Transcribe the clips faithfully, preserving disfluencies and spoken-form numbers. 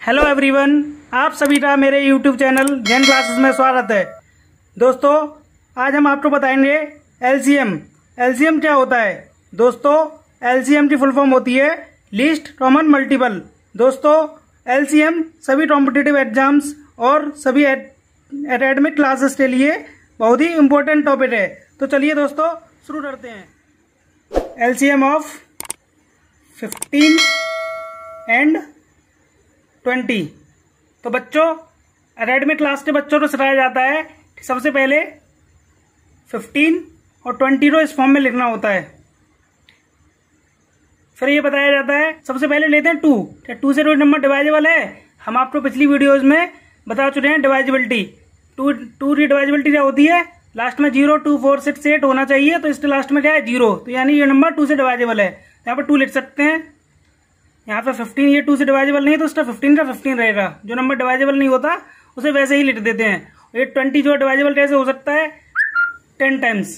Hello everyone, आप सभी का मेरे यूट्यूब चैनल जैन क्लासेस में स्वागत है। दोस्तों, आज हम आपको बताएंगे एलसीएम। एलसीएम क्या होता है? दोस्तों, एलसीएम की फुल फॉर्म होती है लीस्ट कॉमन मल्टीपल। दोस्तों, एलसीएम सभी कॉम्पिटिटिव एग्जाम्स और सभी एकेडमिक क्लासेस के लिए बहुत ही इम्पोर्टेंट टॉपिक है। तो चलिए दोस्तों शुरू करते हैं। LCM of fifteen and twenty. तो बच्चों, एकेडमिक क्लास के बच्चों को सिखाया जाता है कि सबसे पहले फिफ्टीन और ट्वेंटी को इस फॉर्म में लिखना होता है। फिर ये बताया जाता है, सबसे पहले लेते हैं टू। क्या टू से कोई नंबर डिवाइजेबल है? हम आपको पिछली वीडियोज में बता चुके हैं डिवाइजेबिलिटी। टू टू की डिवाइजेबिलिटी क्या होती है? लास्ट में zero two four six eight होना चाहिए, तो इसके लास्ट में क्या है? जीरो। तो यानी ये नंबर टू से डिवाइजेबल है, यहाँ पर टू लिख सकते हैं। यहाँ पे फिफ्टीन ये टू से डिवाइजेबल नहीं है, तो उसका फिफ्टीन का फिफ्टीन रहेगा। जो नंबर डिवाइजेबल नहीं होता उसे वैसे ही लिख देते हैं। ये ट्वेंटी जो डिवाइजेबल कैसे हो सकता है? Ten times.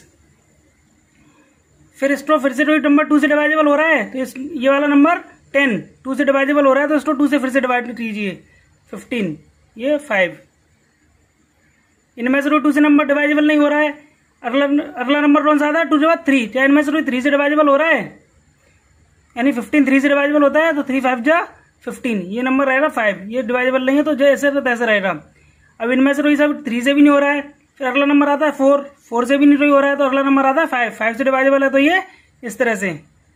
फिर इसको फिर से कोई नंबर टू से डिवाइजेबल हो रहा है, तो इस ये वाला नंबर टेन टू से डिवाइजेबल हो रहा है, तो इसको टू से फिर से डिवाइड कीजिए। फिफ्टीन ये फाइव। इनमें से कोई टू से नंबर डिवाइजेबल नहीं हो रहा है। अगला अगला नंबर कौन सा आता है? टू के बाद थ्री। क्या इनमें से कोई थ्री से डिवाइजेबल हो रहा है? यानी फिफ्टीन थ्री से डिवाइजेबल होता है, तो थ्री फाइव जा फिफ्टीन। ये नंबर रहेगा फाइव। ये डिवाइजेबल नहीं है, तो जैसे तो तैसे रहेगा। अब इनमें से कोई सब थ्री से भी नहीं हो रहा है। फिर अगला नंबर आता है फोर। फोर से भी नहीं हो रहा है, तो अगला नंबर आता है फाइव। फाइव से डिवाइजेबल है, तो ये इस तरह से।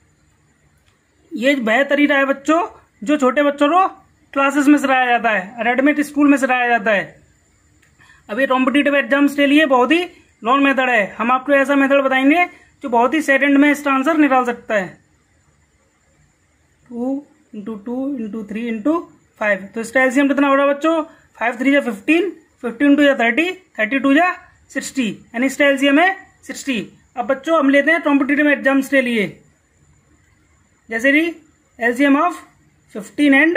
ये वह तरीका है बच्चों जो छोटे बच्चों को क्लासेस में सिखाया जाता है, एकेडमिक स्कूल में सिखाया जाता है। अब ये कॉम्पिटिटिव एग्जाम्स के लिए बहुत ही लॉन्ग मेथड है। हम आपको ऐसा मेथड बताएंगे जो बहुत ही सेकंड में इसका आंसर निकाल सकता है। Two into two into three into five. तो इसका एलसीएम कितना हो रहा है बच्चों? फाइव थ्री जा फिफ्टीन, फिफ्टीन टू जा थर्टी, थर्टी टू जा सिक्सटी। यानी इसका एलसीएम है सिक्सटी। अब बच्चों हम लेते हैं कॉम्पिटिटिव एग्जाम्स के लिए, जैसे कि LCM of fifteen and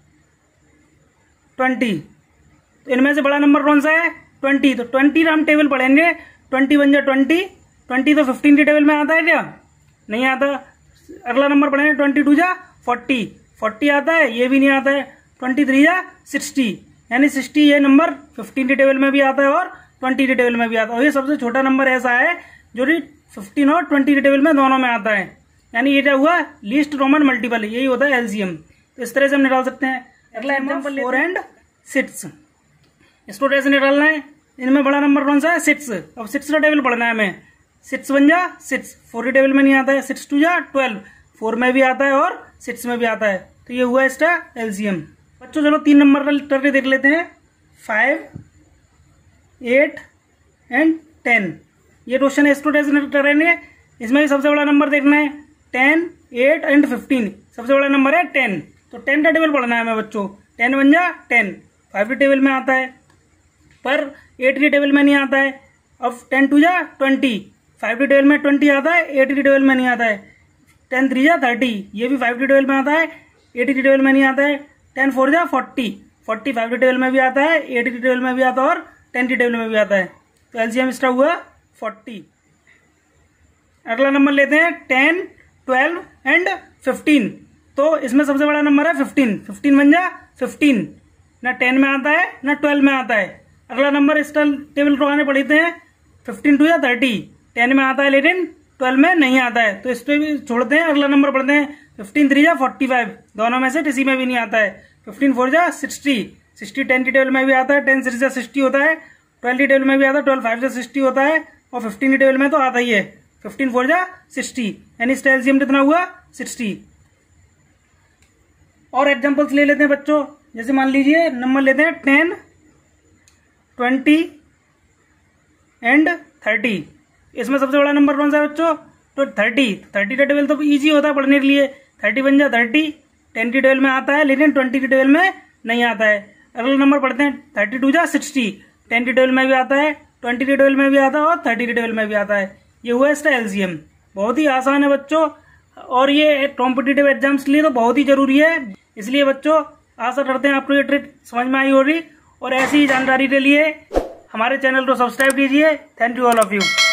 twenty. तो इनमें से बड़ा नंबर कौन सा है? ट्वेंटी। तो ट्वेंटी का हम टेबल पढ़ेंगे। ट्वेंटी वन जा ट्वेंटी। ट्वेंटी तो फिफ्टीन के टेबल में आता है क्या? नहीं आता। अगला नंबर पढ़ेंगे ट्वेंटी टू जा फोर्टी। फोर्टी आता है? ये भी नहीं आता है। ट्वेंटी थ्री या सिक्सटी। यानी सिक्सटी ये नंबर फिफ्टीन के टेबल में भी आता है और ट्वेंटी के टेबल में भी आता है। और ये सबसे छोटा नंबर ऐसा है जो कि फिफ्टीन और ट्वेंटी के टेबल में दोनों में आता है। यानी ये क्या हुआ? Least common multiple. यही होता है एलसीएम। तो इस तरह से हम निकाल सकते हैं। अगला एग्जाम्पल फोर एंड सिक्स। इसको कैसे निकालना है? इनमें बड़ा नंबर कौन सा है? सिक्स। अब सिक्स का टेबल पढ़ना है हमें। सिक्स वन जा सिक्स। फोर के टेबल में नहीं आता है। सिक्स टू जा ट्वेल्व। फोर में भी आता है और सिक्स में भी आता है। तो ये हुआ इसका एलसीएम। बच्चों चलो तीन नंबर करके देख लेते हैं। Five, eight and ten. ये क्वेश्चन इसको कैसे करेंगे? इसमें भी सबसे बड़ा नंबर देखना है। Ten, eight and fifteen. सबसे बड़ा नंबर है टेन। तो टेन का टेबल पढ़ना है हमें बच्चों। टेन वन जा टेन। फाइव के टेबल में आता है, पर एट के टेबल में नहीं आता है। अब टेन टू जा ट्वेंटी। फाइव के टेबल में ट्वेंटी आता है, एट के टेबल में नहीं आता है। टेन थ्री जा थर्टी। ये भी फाइव के टेबल में आता है, एट के टेबल में नहीं आता है। टेन फोर जा फोर्टी। फोर्टी फाइव के टेबल में भी आता है, एट के टेबल में भी आता है और टेन के टेबल में भी आता है। तो एलसीएम इसका हुआ फोर्टी। अगला नंबर लेते हैं टेन, ट्वेल्व एंड फिफ्टीन। तो इसमें सबसे बड़ा नंबर है फिफ्टीन। फिफ्टीन वन जा फिफ्टीन। ना टेन में आता है ना ट्वेल्व में आता है। अगला नंबर इसका टेबल को आने पढ़ते हैं। फिफ्टीन टू या थर्टी। टेन में आता है लेकिन ट्वेल्व में नहीं आता है, तो इस पे भी छोड़ते हैं। अगला नंबर पढ़ते हैं। फिफ्टीन थ्री जा फोर्टी फाइव। दोनों में से किसी में भी नहीं आता है। फिफ्टीन फोर जा सिक्सटी। सिक्सटी टेन की टेबल में भी आता है। टेन सिक्स जा सिक्सटी होता है। ट्वेल्व की टेबल में भी आता है। ट्वेल्व फाइव जा सिक्सटी होता है और फिफ्टीन की टेबल में तो आता ही है। फिफ्टीन फोर जा सिक्सटी। यानी इसका एलसीएम कितना हुआ? सिक्सटी। और एग्जाम्पल्स ले लेते हैं बच्चों। जैसे मान लीजिए नंबर लेते हैं टेन, ट्वेंटी एंड थर्टी। इसमें सबसे बड़ा नंबर कौन सा है बच्चों? तो थर्टी। थर्टी का टेबल तो इजी होता है पढ़ने के लिए। थर्टी वन जा थर्टी। टेन की टेबल में आता है लेकिन ट्वेंटी की टेबल में नहीं आता है। अगला नंबर पढ़ते हैं थर्टी टू जा सिक्सटी। टेन की टेबल में भी आता है, ट्वेंटी की टेबल में भी आता है और थर्टी की टेबल में भी आता है। ये हुआ इसका एलसीएम। बहुत ही आसान है बच्चों, और ये कॉम्पिटिटिव एग्जाम्स के लिए तो बहुत ही जरूरी है। इसलिए बच्चों आशा करते हैं आपको ये ट्रिक समझ में आई होगी, और ऐसी ही जानकारी के लिए हमारे चैनल को सब्सक्राइब कीजिए। Thank you all of you.